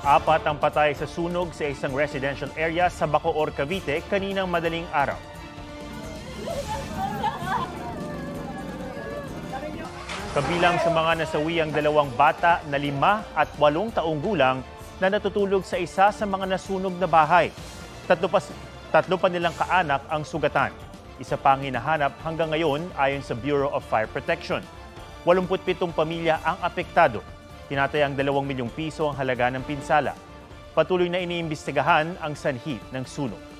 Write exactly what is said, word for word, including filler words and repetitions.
Apat ang patay sa sunog sa isang residential area sa Bacoor, Cavite kaninang madaling araw. Kabilang sa mga nasawi ang dalawang bata na lima at walong taong gulang na natutulog sa isa sa mga nasunog na bahay. Tatlo pa, tatlo pa nilang kaanak ang sugatan. Isa pang hinahanap hanggang ngayon ayon sa Bureau of Fire Protection. walumput pitong pamilya ang apektado. Tinatayang dalawang milyong piso ang halaga ng pinsala. Patuloy na iniimbestigahan ang sanhi ng sunog.